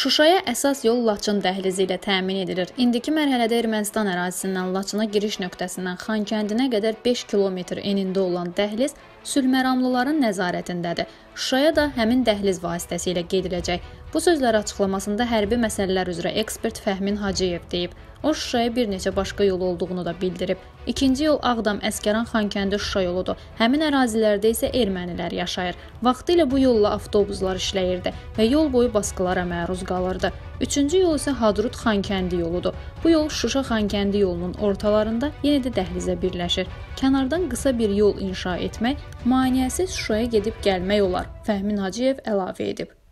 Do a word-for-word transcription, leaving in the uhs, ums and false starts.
Şuşaya əsas yol Laçın dəhlizi ilə təmin edilir. İndiki mərhələdə Ermənistan ərazisindən Laçına giriş nöqtəsindən Xankəndinə qədər beş kilometr enində olan dəhliz sülhməramlıların nəzarətindədir. Şuşaya da həmin dəhliz vasitəsilə gediləcək. Bu sözləri açıqlamasında hərbi məsələlər üzrə ekspert Fəhmin Hacıyev deyib. O, Şuşaya bir neçə başqa yol olduğunu da bildirib. İkinci yol Ağdam-Əskəran-Xankəndi-Şuşa yoludur. Həmin ərazilərdə isə ermənilər yaşayır. Vaxtilə bu yolla avtobuslar işləyirdi və yol boyu baskılara məruz qalırdı. Üçüncü yol isə Hadrut-Xankəndi yoludur. Bu yol Şuşa-Xankəndi yolunun ortalarında yenə də dəhlizə birləşir. Kənardan qısa bir yol inşa etmək, maneəsiz Şuşaya gedib gəlmək olar. Fəhmin Hacıyev əlavə edib.